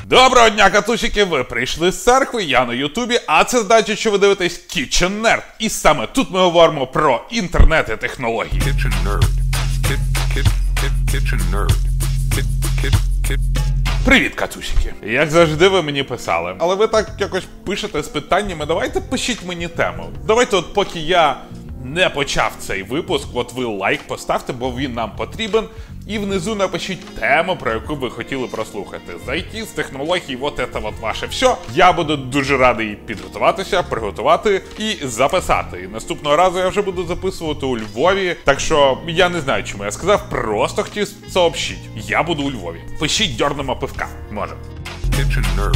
Доброго дня, катусики! Ви прийшли з церкви, я на Ютубі, а це значить, що ви дивитесь Kitchen Nerd. І саме тут ми говоримо про інтернет і технології. Kitchen Nerd. Kitchen Nerd. Привіт, катусики! Як завжди, ви мені писали. Але ви так якось пишете з питаннями, давайте пишіть мені тему. Давайте от поки я не почав цей випуск, от ви лайк поставте, бо він нам потрібен. І внизу напишіть тему, про яку ви хотіли прослухати. Зайти з технологій, от це от ваше все. Я буду дуже радий підготуватися, приготувати і записати. І наступного разу я вже буду записувати у Львові. Так що я не знаю, чому я сказав, просто хотів сообщить. Я буду у Львові. Пишіть, дьорнемо пивка. Може. Kitchen Nerd.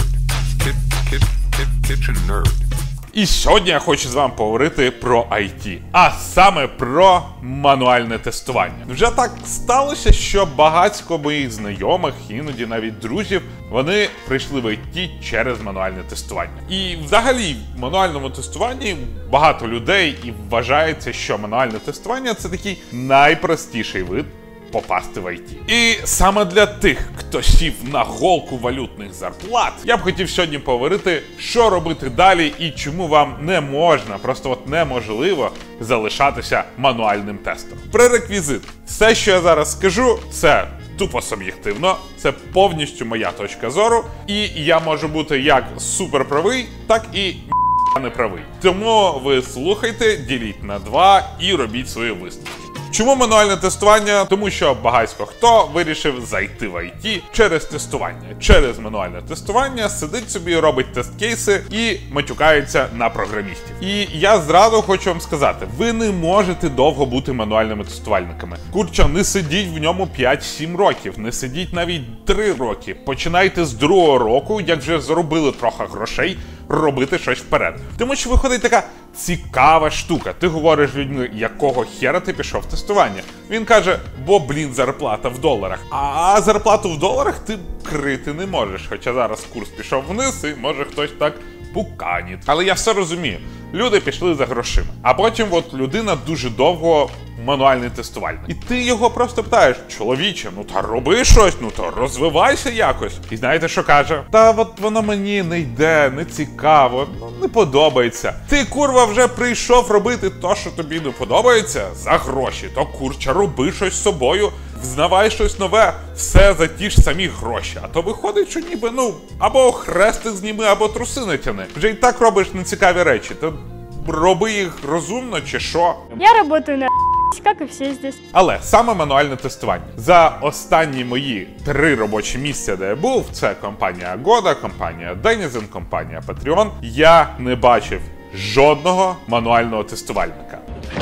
Kitchen Nerd. І сьогодні я хочу з вами поговорити про IT, а саме про мануальне тестування. Вже так сталося, що багатько моїх знайомих, іноді навіть друзів, вони прийшли в IT через мануальне тестування. І взагалі в мануальному тестуванні багато людей і вважається, що мануальне тестування – це такий найпростіший вид попасти в IT. І саме для тих, хто сів на голку валютних зарплат, я б хотів сьогодні поговорити, що робити далі і чому вам не можна, просто от неможливо залишатися мануальним тестером. Пререквізит. Все, що я зараз скажу, це тупо суб'єктивно, це повністю моя точка зору, і я можу бути як суперправий, так і неправий. Тому ви слухайте, діліть на два і робіть свої висновки. Чому мануальне тестування? Тому що багатько хто вирішив зайти в IT через тестування. Через мануальне тестування сидить собі, робить тест-кейси і матюкається на програмістів. І я зразу хочу вам сказати, ви не можете довго бути мануальними тестувальниками. Курча, не сидіть в ньому 5-7 років, не сидіть навіть 3 роки. Починайте з 2-го року, як вже заробили трохи грошей, робити щось вперед. Тому що виходить така цікава штука. Ти говориш людьми, якого хера ти пішов в тестування. Він каже, бо, зарплата в доларах. А зарплату в доларах ти крити не можеш. Хоча зараз курс пішов вниз і може хтось так пуканіт. Але я все розумію. Люди пішли за грошима. А потім от людина дуже довго мануальний тестувальник. І ти його просто питаєш, чоловіче, ну та роби щось, ну то розвивайся якось. І знаєте, що каже? Та от воно мені не йде, не цікаво, ну не подобається. Ти, курва, вже прийшов робити то, що тобі не подобається, за гроші. То, курча, роби щось з собою, взнавай щось нове, все за ті ж самі гроші. А то виходить, що ніби, ну, або хрестик зніми, або труси натяни. Вже і так робиш нецікаві речі, то роби їх розумно чи що. Я работаю на как и все здесь. Але саме мануальне тестування. За останні мої 3 робочі місця, де я був, це компанія Agoda, компанія Denizen, компанія Patreon, я не бачив жодного мануального тестувальника.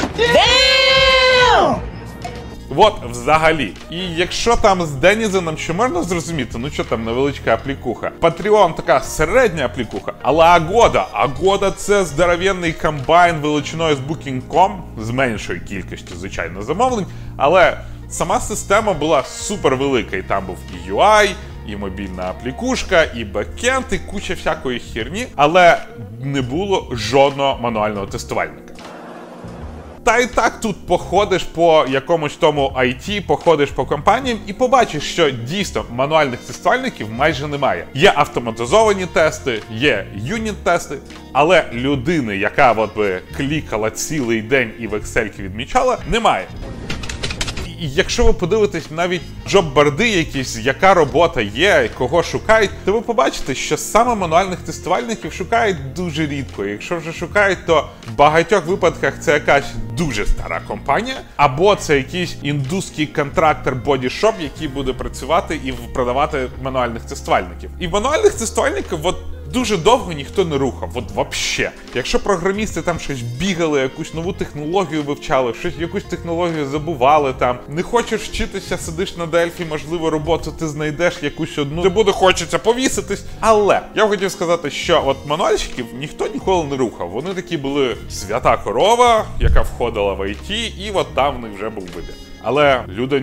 От взагалі. І якщо там з Денізеном ще можна зрозуміти, ну що там невеличка аплікуха. Patreon така середня аплікуха, але Agoda це здоровенний комбайн величиною з Booking.com, з меншою кількістю, звичайно, замовлень, але сама система була супер велика, і там був і UI, і мобільна аплікушка, і бекенд, і куча всякої херні, але не було жодного мануального тестувальника. Та і так тут походиш по якомусь тому IT, походиш по компаніям і побачиш, що дійсно мануальних тестувальників майже немає. Є автоматизовані тести, є юніт-тести, але людини, яка от би клікала цілий день і в Excel відмічала, немає. І якщо ви подивитесь навіть джоб-борди якісь, яка робота є, кого шукають, то ви побачите, що саме мануальних тестувальників шукають дуже рідко. Якщо вже шукають, то в багатьох випадках це якась дуже стара компанія, або це якийсь індуський контрактор бодішоп, який буде працювати і продавати мануальних тестувальників. І мануальних тестувальників дуже довго ніхто не рухав, от вообще. Якщо програмісти там щось бігали, якусь нову технологію вивчали, якусь технологію забували там, не хочеш вчитися, сидиш на Дельфі, можливо, роботу ти знайдеш якусь одну, де буде хочеться повіситись. Але я хотів сказати, що от мануальщиків ніхто ніколи не рухав. Вони такі були свята корова, яка входила в IT, і от там в них вже був вибір. Але, людоньки,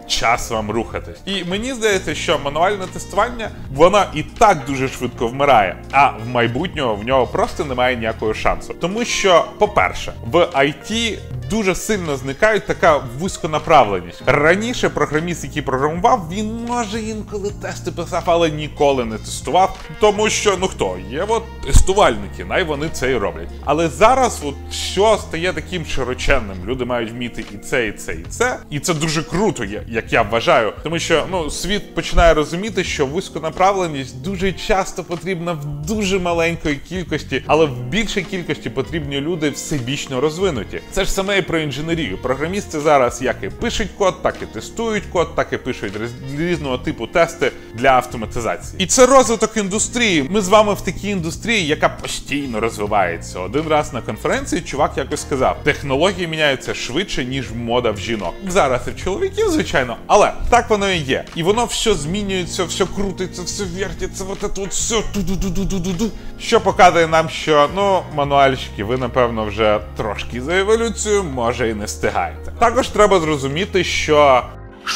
час вам рухатись. І мені здається, що мануальне тестування, воно і так дуже швидко вмирає, а в майбутнього в нього просто немає ніякого шансу. Тому що, по-перше, в IT дуже сильно зникає така вузьконаправленість. Раніше програміст, який програмував, він може інколи тести писав, але ніколи не тестував, тому що, хто? Є тестувальники, най вони це і роблять. Але зараз що стає таким широченним? Люди мають вміти і це, і це, і це. І це дуже круто, як я вважаю. Тому що, світ починає розуміти, що вузьконаправленість дуже часто потрібна в дуже маленької кількості, але в більшій кількості потрібні люди всебічно розвинуті. Це ж саме і про інженерію. Програмісти зараз як і пишуть код, так і тестують код, так і пишуть різного типу тести для автоматизації. І це розвиток індустрії. Ми з вами в такій індустрії, яка постійно розвивається. Один раз на конференції чувак якось сказав, технології міняються швидше, ніж мода в жінок. Зараз і в чоловіків, звичайно, але так воно і є. І воно все змінюється, все крутиться, все вертиться, все ту-ду-ду-ду-ду-ду-ду. Що показує нам, що, мануальщики, ви, напевно, вже трошки за еволюцію, може і не встигаєте. Також треба зрозуміти, що...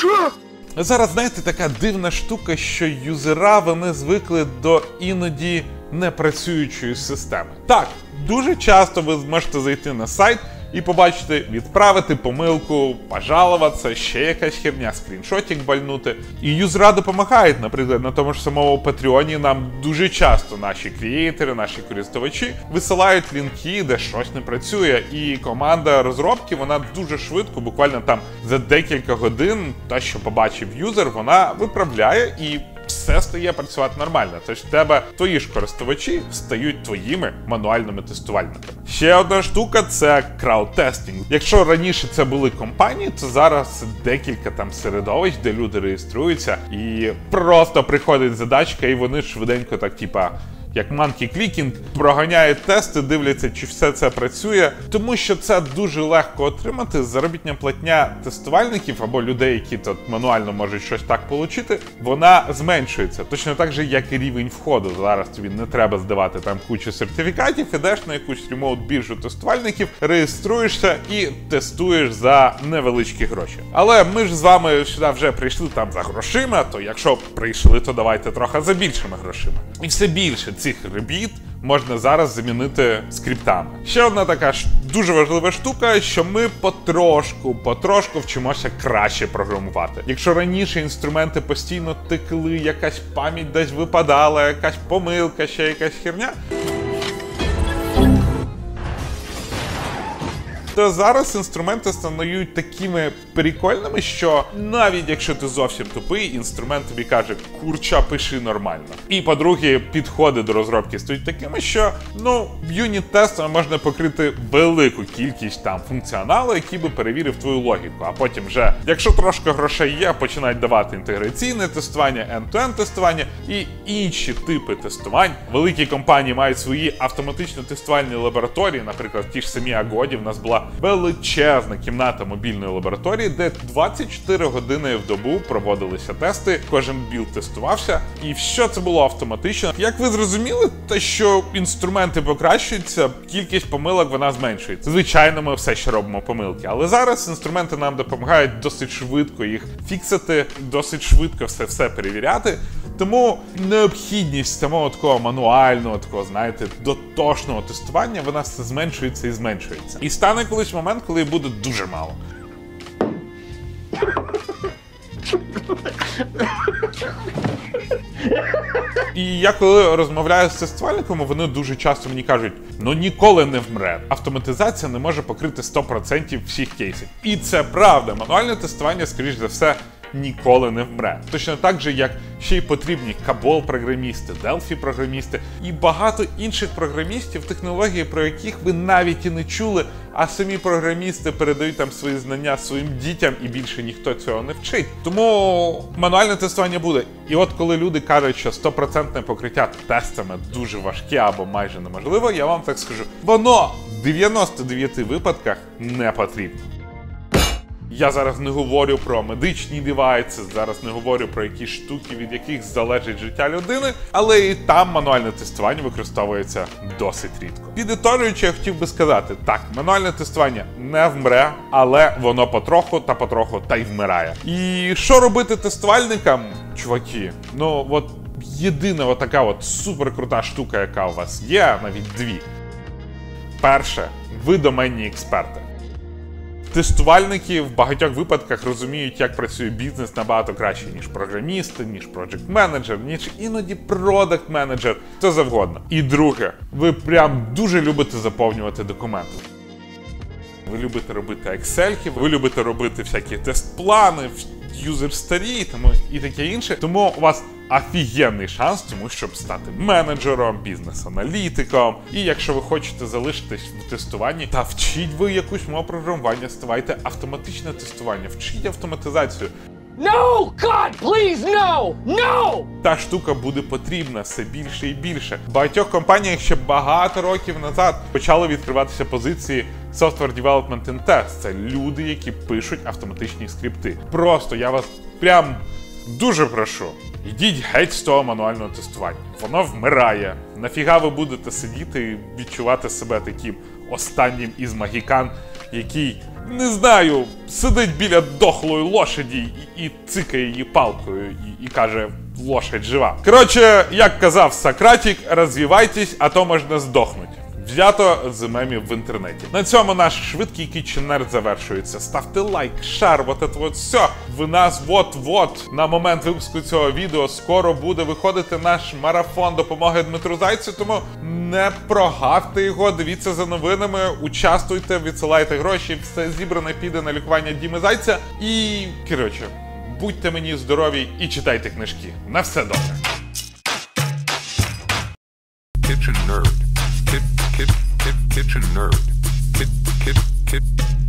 Зараз, знаєте, така дивна штука, що юзера, вони звикли до іноді непрацюючої системи. Так, дуже часто ви зможете зайти на сайт і побачити, відправити помилку, пожалуватися, ще якась херня, скріншотик бальнути. І юзера допомагають, наприклад, на тому ж самому Патреоні нам дуже часто наші креатори, наші користувачі висилають лінки, де щось не працює. І команда розробки, вона дуже швидко, буквально там за декілька годин, те, що побачив юзер, вона виправляє і все стає працювати нормально. Тож в тебе твої ж користувачі стають твоїми мануальними тестувальниками. Ще одна штука – це краудтестинг. Якщо раніше це були компанії, то зараз декілька там середовищ, де люди реєструються і просто приходить задачка, і вони швиденько так, як monkey clicking, проганяють тести, дивляться, чи все це працює. Тому що це дуже легко отримати. Заробітня платня тестувальників або людей, які тут мануально можуть щось так отримати, вона зменшується. Точно так же, як і рівень входу. Зараз тобі не треба здавати там кучу сертифікатів, ідеш на якусь ремоут-біржу тестувальників, реєструєшся і тестуєш за невеличкі гроші. Але ми ж з вами сюди вже прийшли там за грошима, то якщо прийшли, то давайте трохи за більшими грошима. І все більше цих робіт можна зараз замінити скриптами. Ще одна така дуже важлива штука, що ми потрошку вчимося краще програмувати. Якщо раніше інструменти постійно текли, якась пам'ять десь випадала, якась помилка, ще якась херня, то зараз інструменти стають такими прикольними, що навіть якщо ти зовсім тупий, інструмент тобі каже, курча, пиши нормально. І, по-друге, підходи до розробки стають такими, що, юніт-тестами можна покрити велику кількість там функціоналу, який би перевірив твою логіку. А потім вже, якщо трошки грошей є, починають давати інтеграційне тестування, end-to-end тестування і інші типи тестувань. Великі компанії мають свої автоматично тестувальні лабораторії, наприклад, ті ж самі Агоді, в нас була величезна кімната мобільної лабораторії, де 24 години в добу проводилися тести, кожен білд тестувався, і все це було автоматично. Як ви зрозуміли, те, що інструменти покращуються, кількість помилок вона зменшується. Звичайно, ми все ще робимо помилки, але зараз інструменти нам допомагають досить швидко їх фіксити, досить швидко все перевіряти. Тому необхідність самого такого мануального, дотошного тестування, вона все зменшується і зменшується. І стане колись момент, коли буде дуже мало. І я коли розмовляю з тестувальниками, вони дуже часто мені кажуть, ніколи не вмре. Автоматизація не може покрити 100% всіх кейсів. І це правда. Мануальне тестування, скоріш за все, ніколи не вмре. Точно так же, як ще й потрібні COBOL-програмісти, Delphi-програмісти і багато інших програмістів, технології, про яких ви навіть і не чули, а самі програмісти передають там свої знання своїм дітям, і більше ніхто цього не вчить. Тому мануальне тестування буде. І от коли люди кажуть, що 100% покриття тестами дуже важке або майже неможливо, я вам так скажу, воно в 99 випадках не потрібно. Я зараз не говорю про медичні девайси, зараз не говорю про якісь штуки, від яких залежить життя людини, але і там мануальне тестування використовується досить рідко. Підітожуючи, я хотів би сказати, так, мануальне тестування не вмре, але воно потроху та й вмирає. І що робити тестувальникам, чуваки? Ну, от єдина отака от суперкрута штука, яка у вас є, навіть дві. Перше, ви доменні експерти. Тестувальники в багатьох випадках розуміють, як працює бізнес набагато краще, ніж програмісти, ніж проджект-менеджер, ніж іноді продакт-менеджер, що завгодно. І друге, ви прям дуже любите заповнювати документи. Ви любите робити Excel-ки, ви любите робити всякі тест-плани, юзер-старі і таке інше. Тому у вас офігенний шанс тому, щоб стати менеджером, бізнес-аналітиком. І якщо ви хочете залишитись в тестуванні, та вчіть ви якусь мову програмування, ставайте автоматичне тестування, вчіть автоматизацію. No! God, please, no! No! Та штука буде потрібна все більше і більше. В багатьох компаніях ще багато років назад почали відкриватися позиції Software Development and Test. Це люди, які пишуть автоматичні скрипти. Просто я вас прям дуже прошу, йдіть геть з того мануального тестування. Воно вмирає. Нафіга ви будете сидіти і відчувати себе таким останнім із магікан, який, не знаю, сидить біля дохлої лошаді і цикає її палкою і каже: лошадь жива. Коротше, як казав Сократик, розвивайтесь, а то можна здохнути. Взято з мемів в інтернеті. На цьому наш швидкий кітченер завершується. Ставте лайк, шар, вот это вот все. В нас вот-вот на момент випуску цього відео скоро буде виходити наш марафон допомоги Дмитру Зайцю, тому не прогавте його, дивіться за новинами, участвуйте, відсилайте гроші, все зібране піде на лікування Діми Зайця. І, коротше, будьте мені здорові і читайте книжки. На все добре. Kitchen nerd. Kitchen nerd.